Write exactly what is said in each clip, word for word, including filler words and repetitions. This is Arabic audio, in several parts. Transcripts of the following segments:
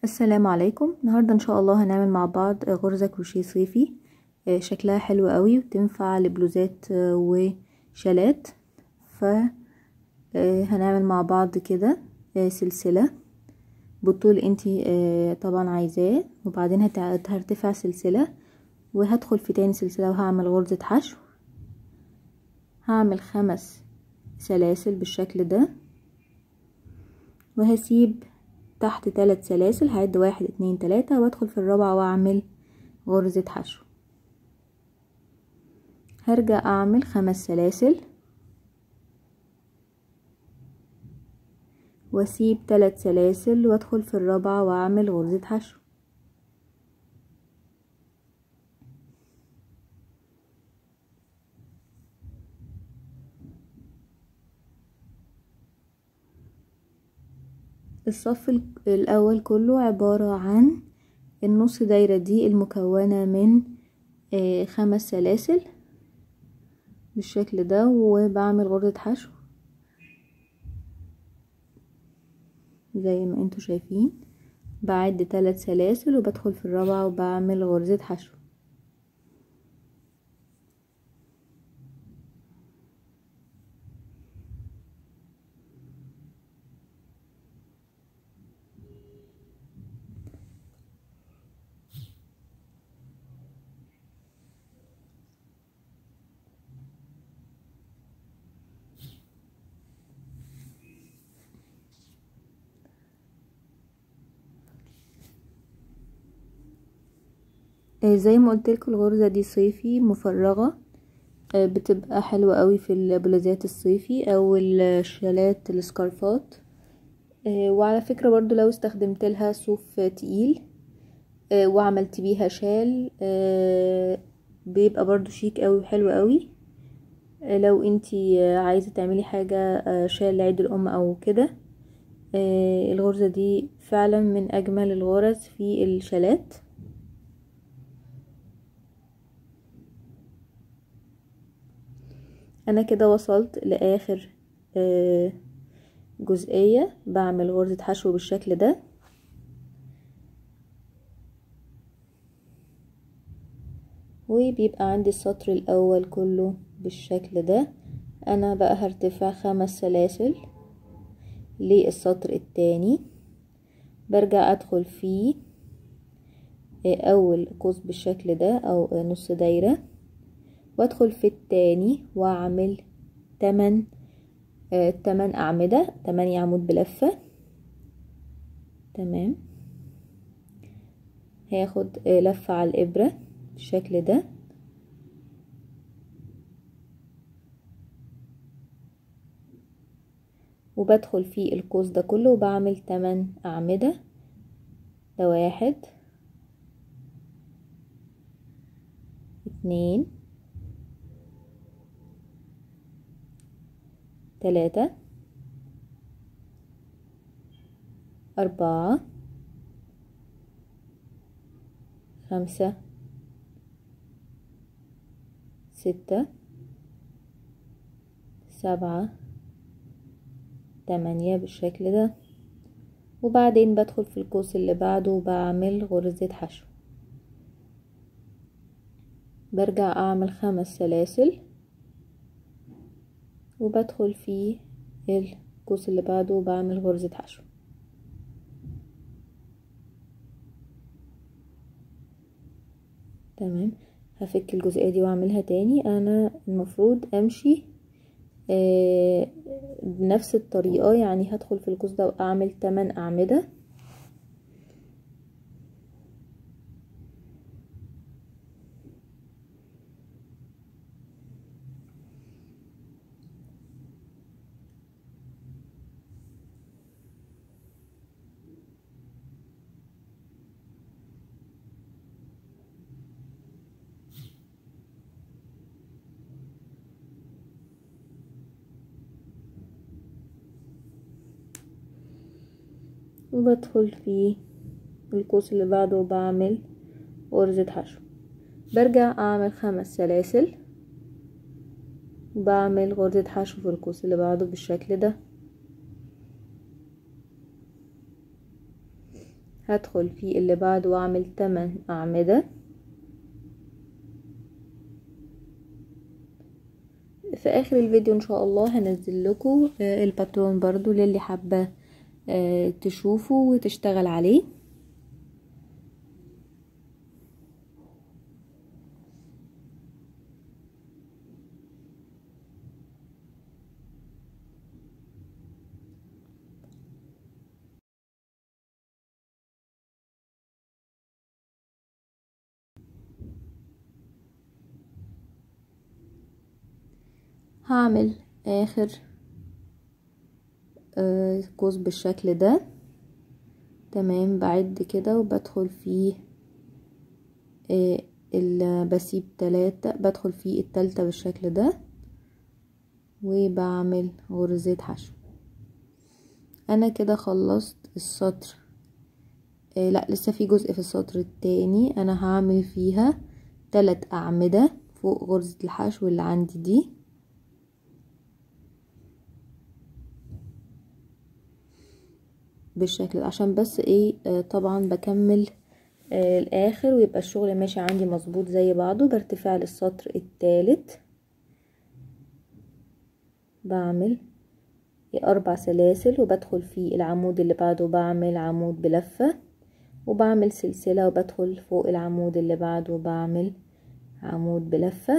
السلام عليكم. النهارده ان شاء الله هنعمل مع بعض غرزة كروشيه صيفي. شكلها حلو قوي وتنفع لبلوزات وشالات. فهنعمل مع بعض كده سلسلة بالطول انتي طبعا عايزاه، وبعدين هرتفع سلسلة وهدخل في تاني سلسلة وهعمل غرزة حشو. هعمل خمس سلاسل بالشكل ده، وهسيب تحت ثلاث سلاسل، هعد واحد اتنين تلاتة وادخل في الرابعة واعمل غرزة حشو. هرجع اعمل خمس سلاسل واسيب ثلاث سلاسل وادخل في الرابعة واعمل غرزة حشو. الصف الاول كله عبارة عن النص دايرة دي المكونة من خمس سلاسل بالشكل ده، وبعمل غرزة حشو زي ما انتوا شايفين. بعد ثلاث سلاسل وبدخل في الرابعة وبعمل غرزة حشو. زي ما قلت لكم الغرزة دي صيفي مفرغة، بتبقى حلوة قوي في البلوزات الصيفي او الشالات السكارفات. وعلى فكرة برضو لو استخدمت لها صوف تقيل وعملت بيها شال بيبقى برضو شيك قوي وحلو قوي. لو انتي عايزة تعملي حاجة شال لعيد الام او كده، الغرزة دي فعلا من اجمل الغرز في الشالات. انا كده وصلت لاخر جزئية، بعمل غرزة حشو بالشكل ده، وبيبقى عندي السطر الاول كله بالشكل ده. انا بقى هرتفع خمس سلاسل للسطر التاني، برجع ادخل فيه اول قوس بالشكل ده او نص دايرة، وادخل في التاني واعمل تمن آه تمن اعمدة، تمانية عمود بلفة. تمام، هاخد آه لفة على الابرة بالشكل ده، وبدخل في القوس ده كله وبعمل تمن اعمدة. ده واحد اتنين تلاتة أربعة خمسة ستة سبعة تمانية بالشكل ده. وبعدين بدخل في القوس اللي بعده وبعمل غرزة حشو. برجع أعمل خمس سلاسل وبدخل في القوس اللي بعده وبعمل غرزة حشو. تمام، هفك الجزئية دي واعملها تاني. انا المفروض امشي آه بنفس الطريقة، يعني هدخل في القوس ده واعمل تمن اعمدة، وبدخل في القوس اللي بعده وبعمل غرزة حشو. برجع اعمل خمس سلاسل وبعمل غرزة حشو في القوس اللي بعده بالشكل ده. هدخل في اللي بعده واعمل تمن اعمدة. في اخر الفيديو ان شاء الله هنزل لكم الباترون برضو للي حابة تشوفه وتشتغل عليه. هعمل اخر قوس بالشكل ده. تمام، بعد كده وبدخل فيه اللي بسيب تلاتة، بدخل فيه التالتة بالشكل ده وبعمل غرزة حشو. انا كده خلصت السطر. آه لا، لسه في جزء في السطر التاني انا هعمل فيها تلات اعمدة فوق غرزة الحشو اللي عندي دي. بالشكل عشان بس ايه آه طبعا بكمل آه الاخر ويبقى الشغل ماشي عندي مظبوط زي بعضه. برتفع للسطر التالت، بعمل اربع سلاسل وبدخل في العمود اللي بعده، بعمل عمود بلفة وبعمل سلسلة وبدخل فوق العمود اللي بعده وبعمل عمود بلفة.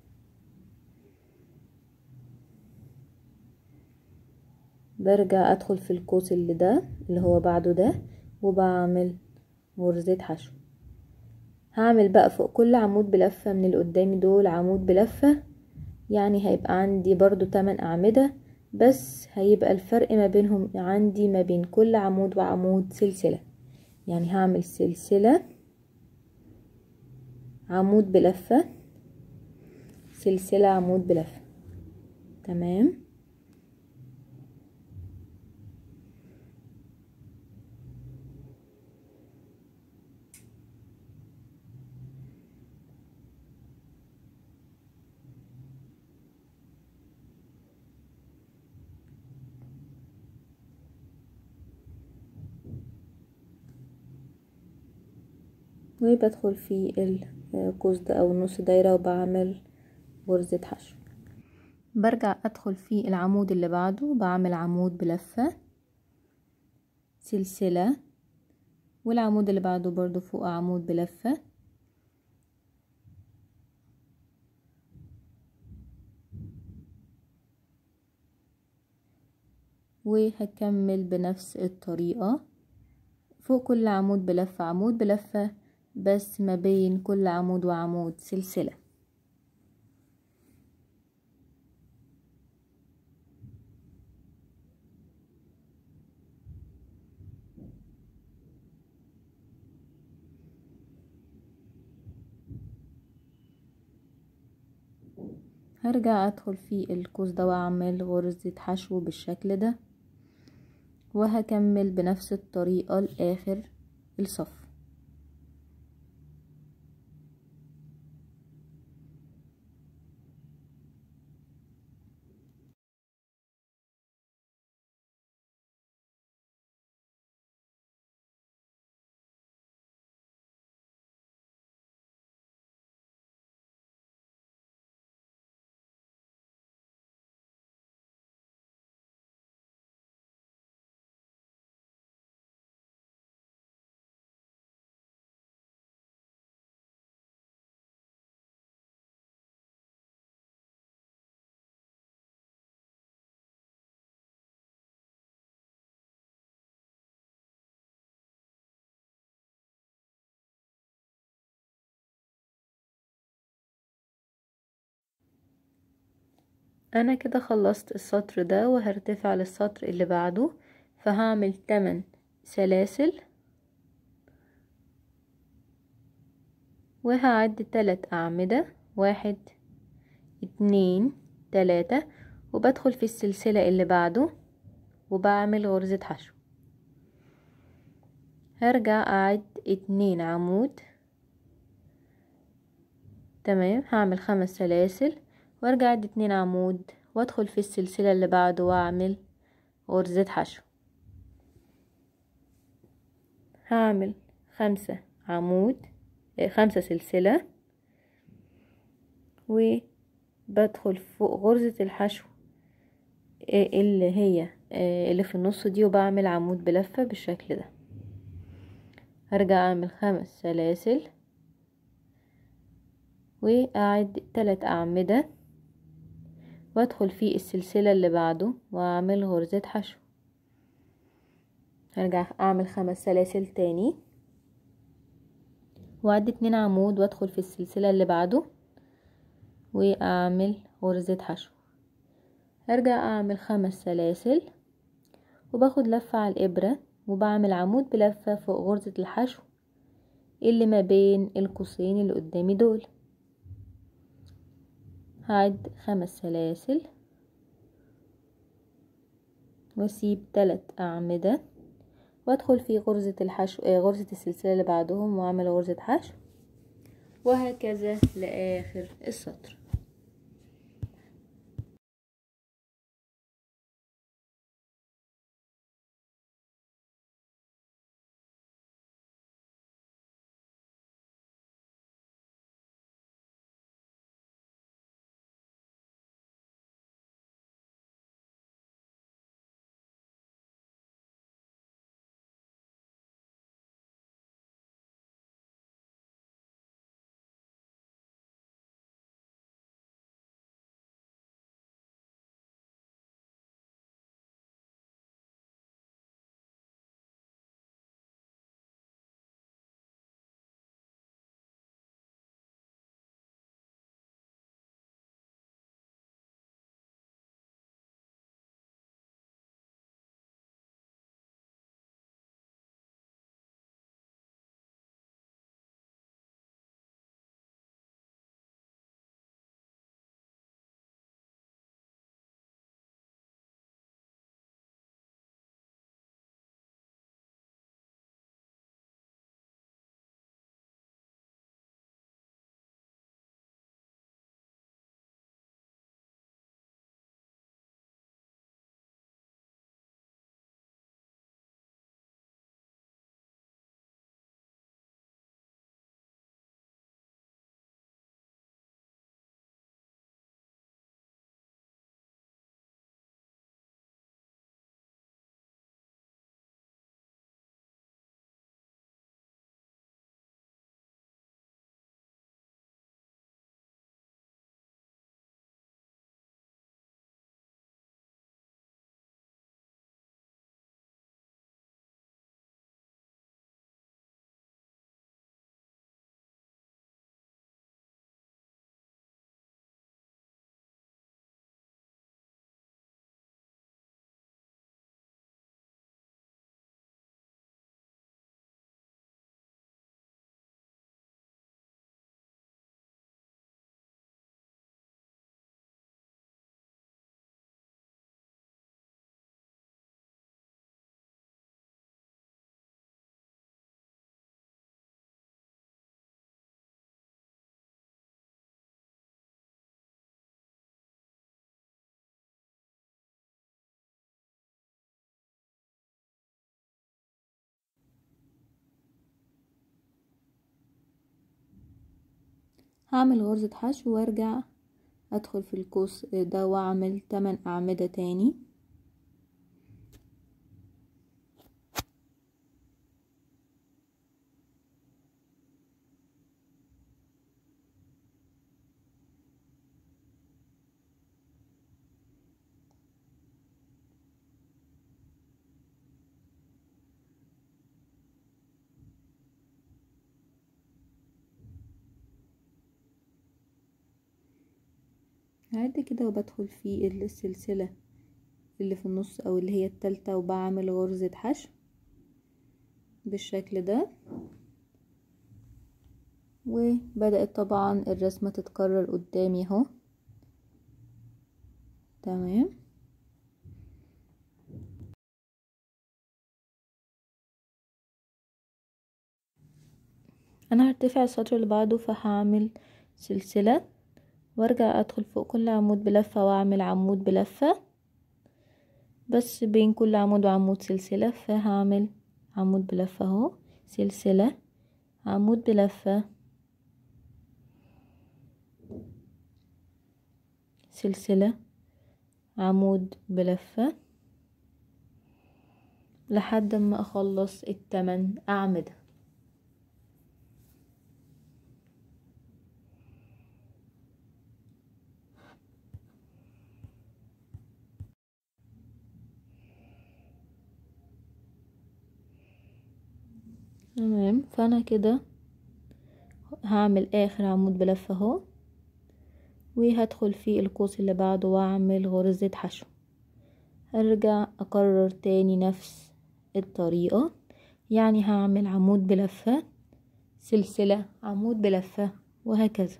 برجع ادخل في القوس اللي ده اللي هو بعده ده وبعمل غرزة حشو. هعمل بقى فوق كل عمود بلفة من اللي قدامي دول عمود بلفة، يعني هيبقى عندي برضو تمن اعمدة، بس هيبقى الفرق ما بينهم عندي ما بين كل عمود وعمود سلسلة. يعني هعمل سلسلة عمود بلفة سلسلة عمود بلفة. تمام، وبدخل في القوس ده او نص دايرة وبعمل غرزة حشو. برجع ادخل في العمود اللي بعده، بعمل عمود بلفة سلسلة والعمود اللي بعده برضو فوق عمود بلفة وهكمل بنفس الطريقة فوق كل عمود بلفة عمود بلفة، بس ما بين كل عمود وعمود سلسلة. هرجع ادخل في القوس ده واعمل غرزة حشو بالشكل ده وهكمل بنفس الطريقة لاخر الصف. انا كده خلصت السطر ده وهرتفع للسطر اللي بعده، فهعمل تمن سلاسل وهعد تلات اعمدة، واحد اتنين تلاتة، وبدخل في السلسلة اللي بعده وبعمل غرزة حشو. هرجع اعد اتنين عمود. تمام، هعمل خمس سلاسل وارجع اعد اتنين عمود وادخل في السلسلة اللي بعده واعمل غرزة حشو. هعمل خمسة عمود خمسة سلسلة، وبدخل فوق غرزة الحشو اللي هي اللي في النص دي، وبعمل عمود بلفة بالشكل ده. هرجع اعمل خمس سلاسل واعد ثلاث اعمدة، وادخل في السلسلة اللي بعده واعمل غرزة حشو. هرجع اعمل خمس سلاسل تاني واعد اتنين عمود، وادخل في السلسلة اللي بعده واعمل غرزة حشو. هرجع اعمل خمس سلاسل وباخد لفة على الابرة، وبعمل عمود بلفة فوق غرزة الحشو اللي ما بين القوسين اللي قدامي دول. هعد خمس سلاسل واسيب تلات اعمدة، وادخل في غرزة الحشو آه غرزة السلسلة اللي بعدهم واعمل غرزة حشو، وهكذا لاخر السطر. هعمل غرزة حشو وارجع ادخل في القوس ده واعمل تمن اعمدة تاني. هعد كده وبدخل في السلسلة اللي في النص او اللي هي التالتة، وبعمل غرزة حشو بالشكل ده. وبدأت طبعا الرسمة تتكرر قدامي اهو. تمام. انا هرتفع السطر اللي بعده، فهعمل سلسلة وارجع ادخل فوق كل عمود بلفة واعمل عمود بلفة، بس بين كل عمود وعمود سلسلة، فهعمل عمود بلفة اهو. سلسلة، عمود بلفة، سلسلة، عمود بلفة، لحد ما اخلص التمن اعمدة. تمام، فانا كده هعمل اخر عمود بلفة اهو، وهدخل في القوس اللي بعده واعمل غرزة حشو. هرجع اكرر تاني نفس الطريقة، يعني هعمل عمود بلفة، سلسلة، عمود بلفة، وهكذا.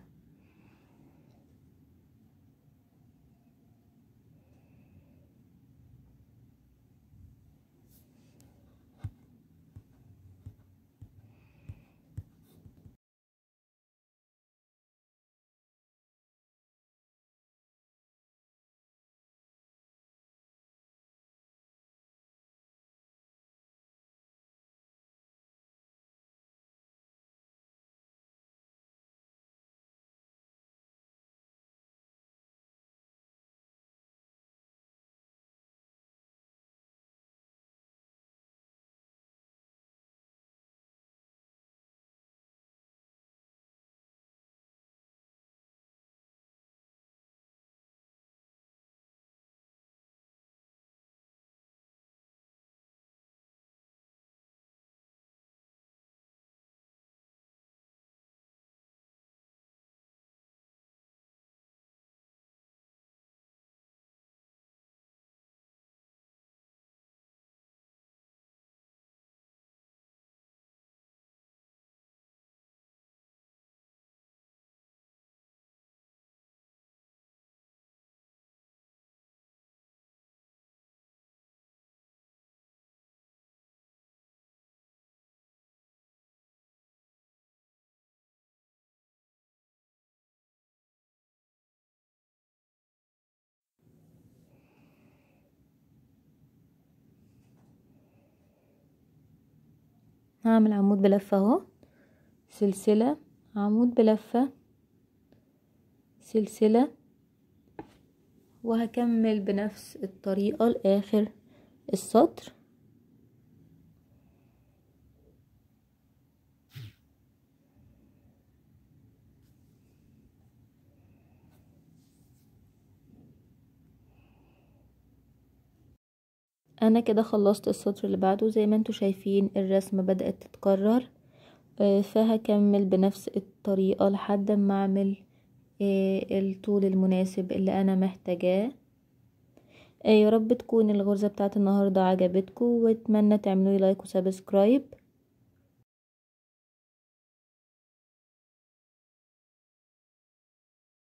هعمل عمود بلفة اهو، سلسلة، عمود بلفة، سلسلة، وهكمل بنفس الطريقة لاخر السطر. انا كده خلصت السطر اللي بعده. زي ما انتوا شايفين الرسمة بدأت تتكرر، فهكمل بنفس الطريقة لحد ما اعمل الطول المناسب اللي انا محتاجاه. يا رب تكون الغرزة بتاعت النهاردة عجبتكم، واتمنى تعملوا لايك وسبسكرايب.